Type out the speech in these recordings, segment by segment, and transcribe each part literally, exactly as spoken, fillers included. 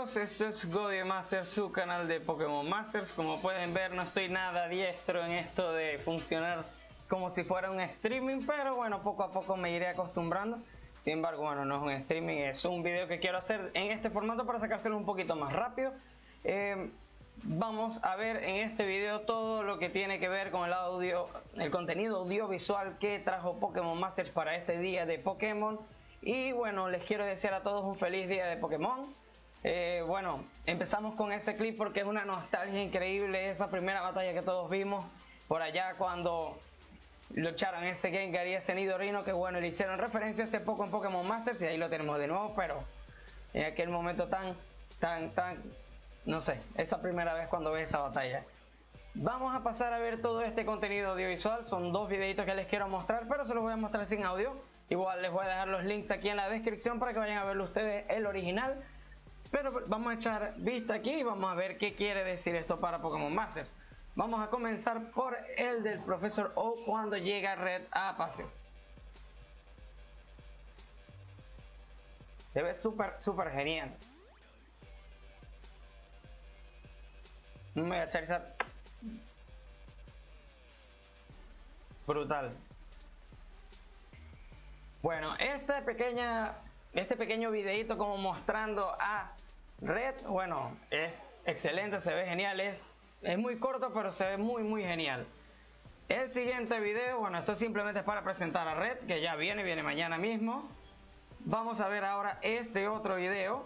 amigos, esto es GoDioMaster, su canal de Pokémon Masters. Como pueden ver, no estoy nada diestro en esto de funcionar como si fuera un streaming, pero bueno, poco a poco me iré acostumbrando. Sin embargo, bueno, no es un streaming, es un video que quiero hacer en este formato para sacárselo un poquito más rápido. Eh, vamos a ver en este video todo lo que tiene que ver con el audio, el contenido audiovisual que trajo Pokémon Masters para este día de Pokémon. Y bueno, les quiero desear a todos un feliz día de Pokémon. Eh, bueno, empezamos con ese clip porque es una nostalgia increíble, esa primera batalla que todos vimos por allá cuando lucharon ese Gengar y ese Nidorino, que bueno, le hicieron referencia hace poco en Pokémon Masters y ahí lo tenemos de nuevo, pero en aquel momento tan, tan, tan, no sé, esa primera vez cuando ves esa batalla. Vamos a pasar a ver todo este contenido audiovisual, son dos videitos que les quiero mostrar, pero se los voy a mostrar sin audio. Igual les voy a dejar los links aquí en la descripción para que vayan a verlo ustedes el original. Pero vamos a echar vista aquí y vamos a ver qué quiere decir esto para Pokémon Masters. Vamos a comenzar por el del Profesor Oak cuando llega Red a Paseo. Se ve súper, súper genial. Un Mega Charizard brutal. Bueno, esta pequeña, este pequeño videito como mostrando a Red, bueno, es excelente, se ve genial, es, es muy corto pero se ve muy muy genial. El siguiente video, bueno, esto simplemente es para presentar a Red, que ya viene, viene mañana mismo. Vamos a ver ahora este otro video,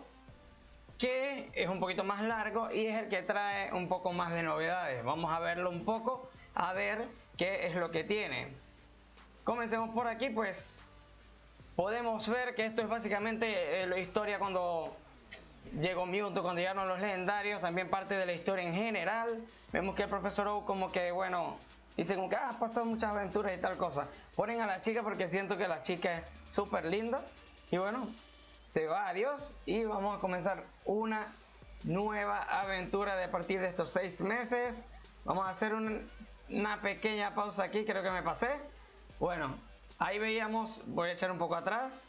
que es un poquito más largo y es el que trae un poco más de novedades. Vamos a verlo un poco, a ver qué es lo que tiene. Comencemos por aquí, pues. Podemos ver que esto es básicamente eh, la historia cuando llegó Mewtwo, cuando llegaron los legendarios, también parte de la historia en general. Vemos que el Profesor Oak como que, bueno, dice como que ah, ha pasado muchas aventuras y tal cosa. Ponen a la chica porque siento que la chica es súper linda. Y bueno, se va, adiós. Y vamos a comenzar una nueva aventura de a partir de estos seis meses. Vamos a hacer un, una pequeña pausa aquí, creo que me pasé. Bueno, ahí veíamos, voy a echar un poco atrás,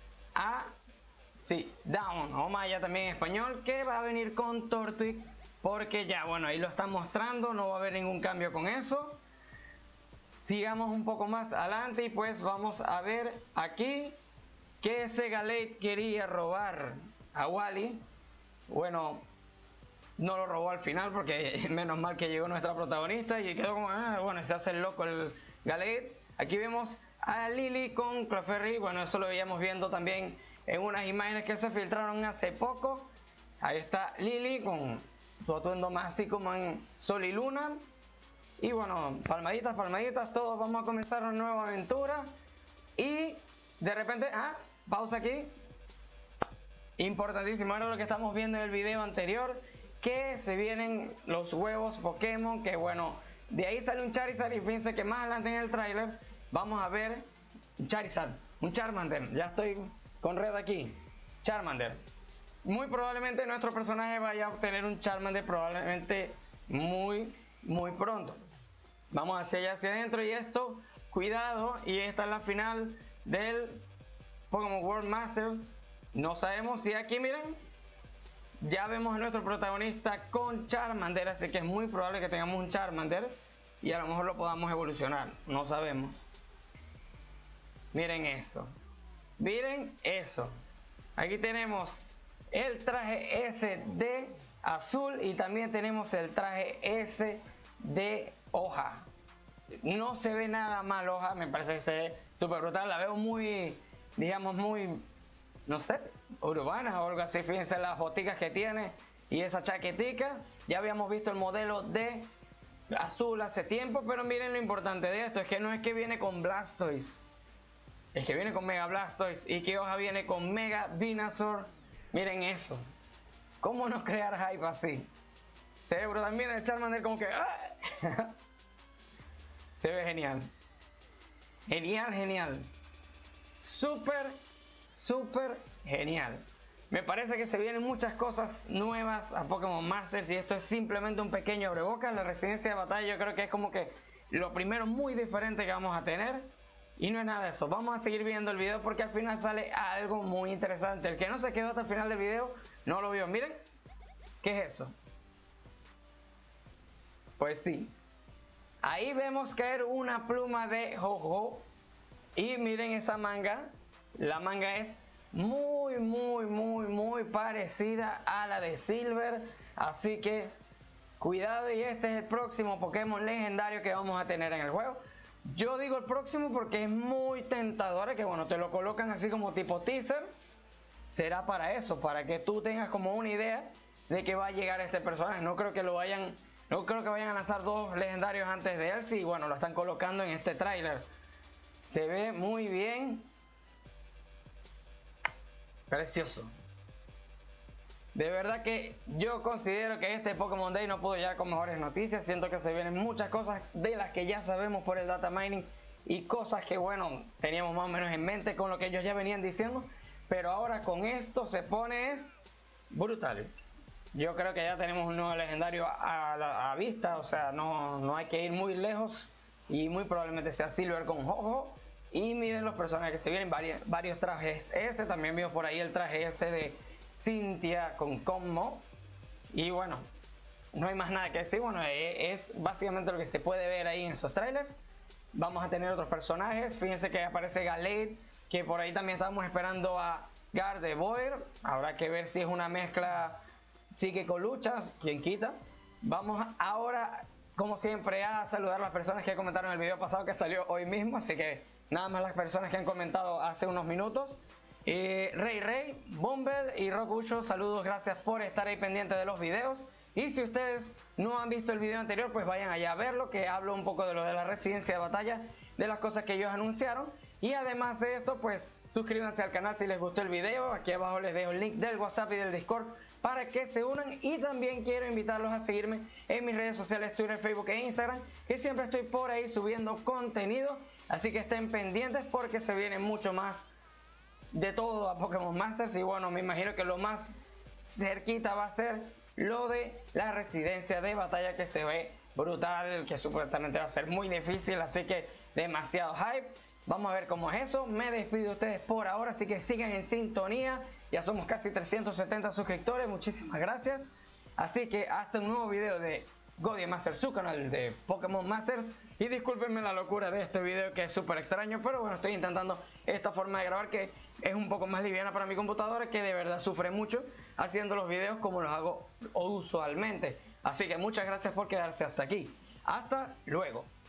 a sí, Down, o Maya también en español, que va a venir con Tortwig, porque ya, bueno, ahí lo están mostrando, no va a haber ningún cambio con eso. Sigamos un poco más adelante y pues vamos a ver aquí que ese Gallade quería robar a Wally. Bueno, no lo robó al final porque menos mal que llegó nuestra protagonista y quedó como, ah, bueno, se hace el loco el Gallade. Aquí vemos a Lily con Clefairy, bueno, eso lo veíamos viendo también en unas imágenes que se filtraron hace poco. Ahí está Lily con su atuendo más así como en Sol y Luna. Y bueno, palmaditas, palmaditas, todos vamos a comenzar una nueva aventura. Y de repente, ah, pausa aquí. Importantísimo, ahora lo que estamos viendo en el video anterior, que se vienen los huevos Pokémon, que bueno, de ahí sale un Charizard y fíjense que más adelante en el tráiler vamos a ver un Charizard, un Charmander. Ya estoy con Red aquí, Charmander. Muy probablemente nuestro personaje vaya a obtener un Charmander, probablemente muy, muy pronto. Vamos hacia allá, hacia adentro y esto, cuidado, y esta es la final del Pokémon World Masters. No sabemos si aquí, miren, ya vemos a nuestro protagonista con Charmander, así que es muy probable que tengamos un Charmander y a lo mejor lo podamos evolucionar, no sabemos. Miren eso, miren eso. Aquí tenemos el traje S de azul y también tenemos el traje S de hoja. No se ve nada mal hoja, me parece que se ve súper brutal. La veo muy, digamos, muy, no sé, urbana o algo así. Fíjense las boticas que tiene y esa chaquetica. Ya habíamos visto el modelo de azul hace tiempo, pero miren lo importante de esto, es que no es que viene con Blastoise, es que viene con Mega Blastoise y que hoja viene con Mega Venusaur. Miren eso, cómo no crear hype así. Se ve brutal, miren el Charmander como que ¡ah! Se ve genial, genial, genial, súper, súper genial. Me parece que se vienen muchas cosas nuevas a Pokémon Masters y esto es simplemente un pequeño abrebocas. La residencia de batalla yo creo que es como que lo primero muy diferente que vamos a tener. Y no es nada de eso, vamos a seguir viendo el video porque al final sale algo muy interesante. El que no se quedó hasta el final del video no lo vio. Miren, ¿qué es eso? Pues sí, ahí vemos caer una pluma de Ho-Oh. Y miren esa manga, la manga es muy muy muy muy parecida a la de Silver. Así que cuidado, y este es el próximo Pokémon legendario que vamos a tener en el juego. Yo digo el próximo porque es muy tentador, que bueno, te lo colocan así como tipo teaser. Será para eso, para que tú tengas como una idea de que va a llegar este personaje. No creo que lo vayan, no creo que vayan a lanzar dos legendarios antes de él. Sí, bueno, lo están colocando en este tráiler. Se ve muy bien. Precioso. De verdad que yo considero que este Pokémon Day no pudo llegar con mejores noticias. Siento que se vienen muchas cosas de las que ya sabemos por el data mining y cosas que, bueno, teníamos más o menos en mente con lo que ellos ya venían diciendo. Pero ahora con esto se pone es brutal. Yo creo que ya tenemos un nuevo legendario a, a, a vista. O sea, no, no hay que ir muy lejos. Y muy probablemente sea Silver con Ho-Oh. Y miren los personajes que se vienen, varios, varios trajes. Ese también vio por ahí el traje ese de Cynthia con Commo. Y bueno, no hay más nada que decir. Bueno, es básicamente lo que se puede ver ahí en esos trailers. Vamos a tener otros personajes. Fíjense que aparece Gallade, que por ahí también estábamos esperando a Gardevoir. Habrá que ver si es una mezcla psíquico-lucha, quien quita. Vamos ahora, como siempre, a saludar a las personas que comentaron el video pasado que salió hoy mismo. Así que nada más las personas que han comentado hace unos minutos. Eh, Rey Rey, Bumble y Rokucho, saludos, gracias por estar ahí pendiente de los videos. Y si ustedes no han visto el video anterior, pues vayan allá a verlo, que hablo un poco de lo de la residencia de batalla, de las cosas que ellos anunciaron. Y además de esto, pues suscríbanse al canal si les gustó el video. Aquí abajo les dejo el link del WhatsApp y del Discord para que se unan. Y también quiero invitarlos a seguirme en mis redes sociales, Twitter, Facebook e Instagram, que siempre estoy por ahí subiendo contenido. Así que estén pendientes porque se viene mucho más de todo a Pokémon Masters. Y bueno, me imagino que lo más cerquita va a ser lo de la residencia de batalla, que se ve brutal, que supuestamente va a ser muy difícil, así que demasiado hype. Vamos a ver cómo es eso. Me despido de ustedes por ahora, así que sigan en sintonía. Ya somos casi trescientos setenta suscriptores, muchísimas gracias. Así que hasta un nuevo video de GoDieMaster, su canal de Pokémon Masters. Y discúlpenme la locura de este video, que es súper extraño, pero bueno, estoy intentando esta forma de grabar que es un poco más liviana para mi computadora, que de verdad sufre mucho haciendo los videos como los hago usualmente. Así que muchas gracias por quedarse hasta aquí. Hasta luego.